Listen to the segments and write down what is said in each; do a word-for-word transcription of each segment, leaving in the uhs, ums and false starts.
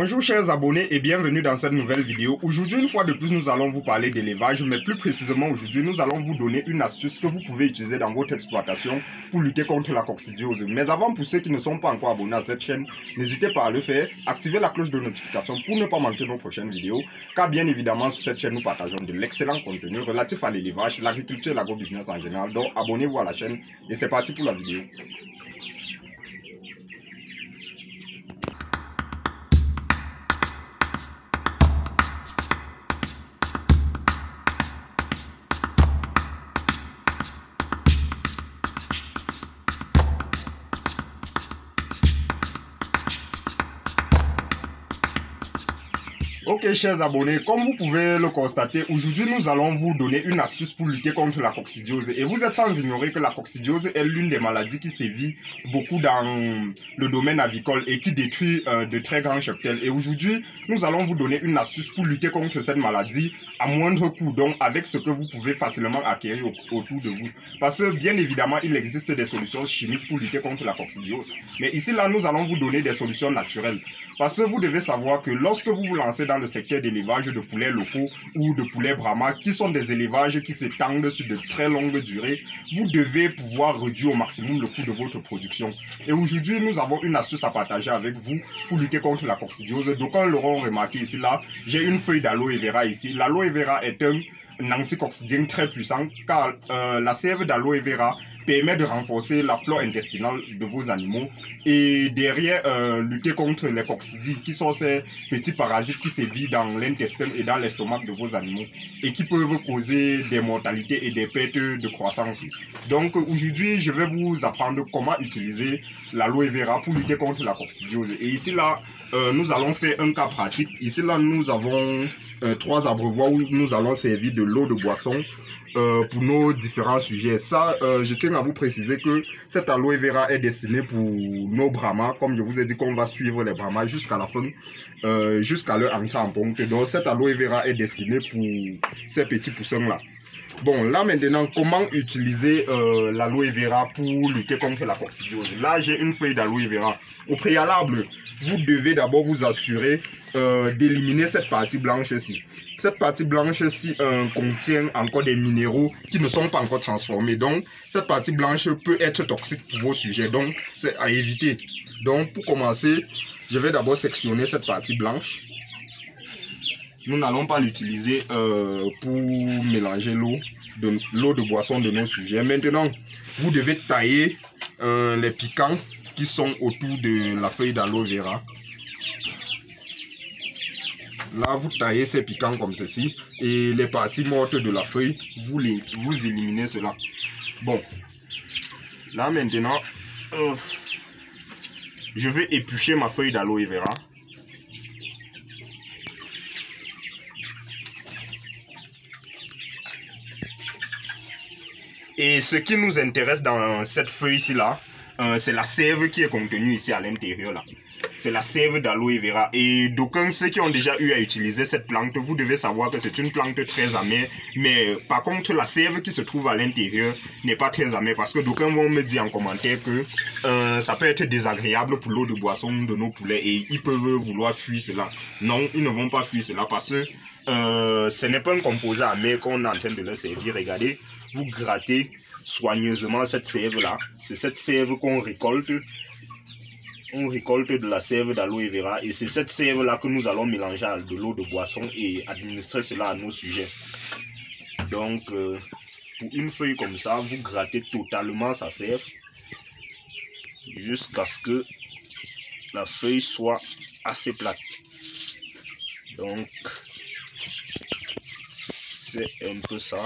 Bonjour chers abonnés et bienvenue dans cette nouvelle vidéo. Aujourd'hui, une fois de plus, nous allons vous parler d'élevage, mais plus précisément aujourd'hui, nous allons vous donner une astuce que vous pouvez utiliser dans votre exploitation pour lutter contre la coccidiose. Mais avant, pour ceux qui ne sont pas encore abonnés à cette chaîne, n'hésitez pas à le faire, activez la cloche de notification pour ne pas manquer nos prochaines vidéos, car bien évidemment, sur cette chaîne, nous partageons de l'excellent contenu relatif à l'élevage, l'agriculture et l'agrobusiness en général. Donc, abonnez-vous à la chaîne et c'est parti pour la vidéo. Ok chers abonnés, comme vous pouvez le constater, aujourd'hui nous allons vous donner une astuce pour lutter contre la coccidiose. Et vous êtes sans ignorer que la coccidiose est l'une des maladies qui sévit beaucoup dans le domaine avicole et qui détruit euh, de très grands cheptels. Et aujourd'hui, nous allons vous donner une astuce pour lutter contre cette maladie à moindre coût, donc avec ce que vous pouvez facilement acquérir au autour de vous. Parce que bien évidemment, il existe des solutions chimiques pour lutter contre la coccidiose. Mais ici là, nous allons vous donner des solutions naturelles. Parce que vous devez savoir que lorsque vous vous lancez dans le secteur d'élevage de poulets locaux ou de poulets Brahma, qui sont des élevages qui s'étendent sur de très longues durées, vous devez pouvoir réduire au maximum le coût de votre production. Et aujourd'hui, nous avons une astuce à partager avec vous pour lutter contre la coccidiose. D'aucuns l'auront remarqué ici là, j'ai une feuille d'aloe vera ici. L'aloe vera est un un anticoccydien très puissant car euh, la sève d'aloe vera permet de renforcer la flore intestinale de vos animaux et derrière euh, lutter contre les coccidies qui sont ces petits parasites qui sévissent dans l'intestin et dans l'estomac de vos animaux et qui peuvent causer des mortalités et des pertes de croissance. Donc aujourd'hui je vais vous apprendre comment utiliser l'aloe vera pour lutter contre la coccidiose. Et ici là euh, nous allons faire un cas pratique. Ici là nous avons Euh, trois abreuvoirs où nous allons servir de l'eau de boisson euh, pour nos différents sujets. Ça, euh, je tiens à vous préciser que cette aloe vera est destinée pour nos brahmas, comme je vous ai dit qu'on va suivre les brahmas jusqu'à la fin, euh, jusqu'à leur entrée en ponte. Donc cette aloe vera est destinée pour ces petits poussins-là. Bon, là maintenant, comment utiliser euh, l'aloe vera pour lutter contre la coccidiose? Là, j'ai une feuille d'aloe vera. Au préalable, vous devez d'abord vous assurer euh, d'éliminer cette partie blanche-ci. Cette partie blanche-ci euh, contient encore des minéraux qui ne sont pas encore transformés. Donc, cette partie blanche peut être toxique pour vos sujets. Donc, c'est à éviter. Donc, pour commencer, je vais d'abord sectionner cette partie blanche. Nous n'allons pas l'utiliser euh, pour mélanger l'eau de l'eau de boisson de nos sujets. Maintenant, vous devez tailler euh, les piquants qui sont autour de la feuille d'aloe vera. Là, vous taillez ces piquants comme ceci et les parties mortes de la feuille, vous, les, vous éliminez cela. Bon, là maintenant, euh, je vais éplucher ma feuille d'aloe vera. Et ce qui nous intéresse dans cette feuille-ci là, euh, c'est la sève qui est contenue ici à l'intérieur là. C'est la sève d'aloe vera. Et d'aucuns, ceux qui ont déjà eu à utiliser cette plante, vous devez savoir que c'est une plante très amère. Mais par contre, la sève qui se trouve à l'intérieur n'est pas très amère. Parce que d'aucuns vont me dire en commentaire que euh, ça peut être désagréable pour l'eau de boisson de nos poulets. Et ils peuvent vouloir fuir cela. Non, ils ne vont pas fuir cela parce que euh, ce n'est pas un composé amer qu'on est en train de leur servir. Regardez, vous grattez soigneusement cette sève là. C'est cette sève qu'on récolte. On récolte de la sève d'aloe vera et c'est cette sève là que nous allons mélanger à de l'eau de boisson et administrer cela à nos sujets. Donc euh, pour une feuille comme ça, vous grattez totalement sa sève jusqu'à ce que la feuille soit assez plate. Donc c'est un peu ça.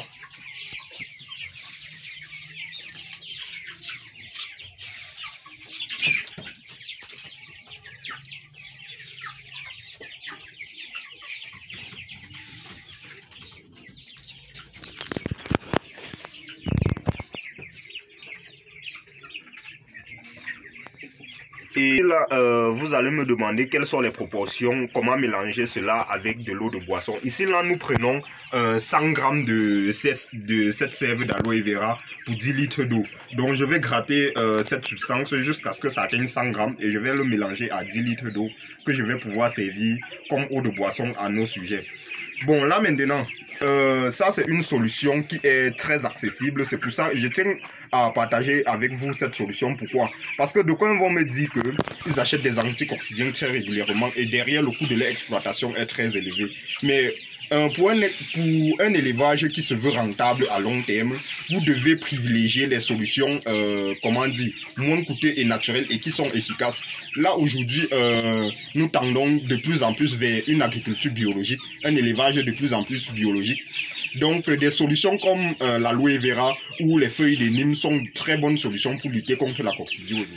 Et là, euh, vous allez me demander quelles sont les proportions, comment mélanger cela avec de l'eau de boisson. Ici, là, nous prenons euh, cent grammes de, de cette sève d'aloe vera pour dix litres d'eau. Donc, je vais gratter euh, cette substance jusqu'à ce que ça atteigne cent grammes et je vais le mélanger à dix litres d'eau que je vais pouvoir servir comme eau de boisson à nos sujets. Bon, là maintenant, euh, ça c'est une solution qui est très accessible. C'est pour ça que je tiens à partager avec vous cette solution. Pourquoi? Parce que d'aucuns vont me dire qu'ils achètent des anticoccidiens très régulièrement et derrière le coût de leur exploitation est très élevé. Mais euh, pour, un, pour un élevage qui se veut rentable à long terme, vous devez privilégier les solutions, euh, comment dire, moins coûteuses et naturelles et qui sont efficaces. Là aujourd'hui, euh, nous tendons de plus en plus vers une agriculture biologique, un élevage de plus en plus biologique. Donc des solutions comme euh, l'aloe vera ou les feuilles de Nîmes sont de très bonnes solutions pour lutter contre la coccidiose.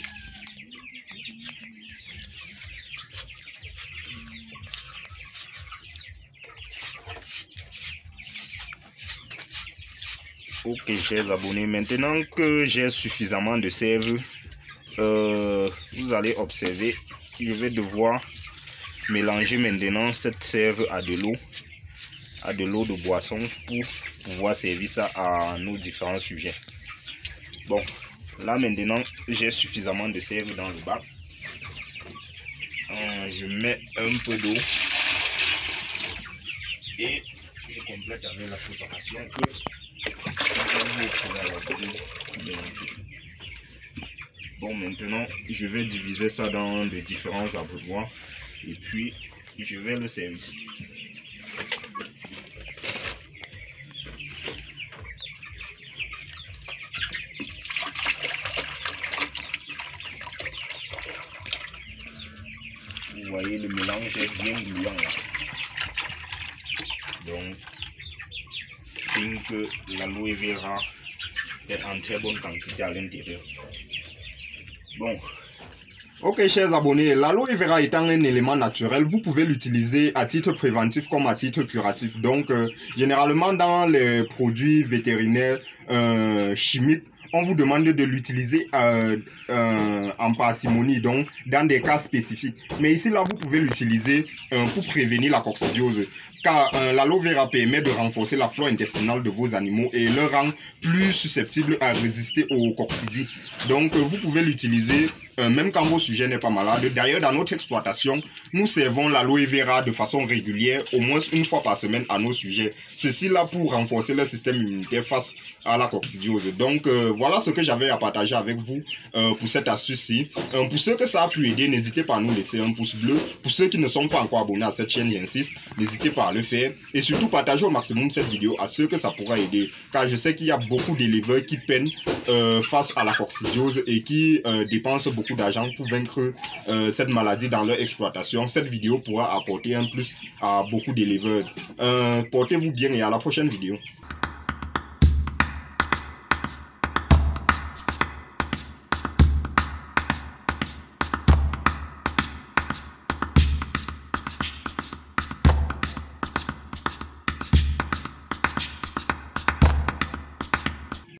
Ok, chers abonnés, maintenant que j'ai suffisamment de sève, euh, vous allez observer, je vais devoir mélanger maintenant cette sève à de l'eau, à de l'eau de boisson pour pouvoir servir ça à nos différents sujets. Bon, là maintenant, j'ai suffisamment de sève dans le bac. Euh, je mets un peu d'eau et je complète avec la préparation que bon, maintenant je vais diviser ça dans les différents abreuvoirs et puis je vais le servir. Vous voyez, le mélange est bien bouillant là. Donc que l'aloe vera est en très bonne quantité à l'intérieur. Bon. Ok, chers abonnés, l'aloe vera étant un élément naturel, vous pouvez l'utiliser à titre préventif comme à titre curatif. Donc, euh, généralement dans les produits vétérinaires euh, chimiques, on vous demande de l'utiliser euh, euh, en parcimonie, donc dans des cas spécifiques. Mais ici, là, vous pouvez l'utiliser euh, pour prévenir la coccidiose. Car euh, l'aloe vera permet de renforcer la flore intestinale de vos animaux et le rend plus susceptible à résister aux coccidies. Donc, euh, vous pouvez l'utiliser euh, même quand vos sujets n'est pas malade. D'ailleurs, dans notre exploitation, nous servons l'aloe vera de façon régulière, au moins une fois par semaine à nos sujets. Ceci là pour renforcer le système immunitaire face à la coccidiose. Donc, euh, voilà ce que j'avais à partager avec vous euh, pour cette astuce-ci. Euh, pour ceux que ça a pu aider, n'hésitez pas à nous laisser un pouce bleu. Pour ceux qui ne sont pas encore abonnés à cette chaîne, j'insiste, n'hésitez pas à le faire. Et surtout, partagez au maximum cette vidéo à ceux que ça pourra aider. Car je sais qu'il y a beaucoup d'éleveurs qui peinent euh, face à la coccidiose et qui euh, dépensent beaucoup d'argent pour vaincre euh, cette maladie dans leur exploitation. Cette vidéo pourra apporter un plus à beaucoup d'éleveurs. Euh, portez-vous bien et à la prochaine vidéo.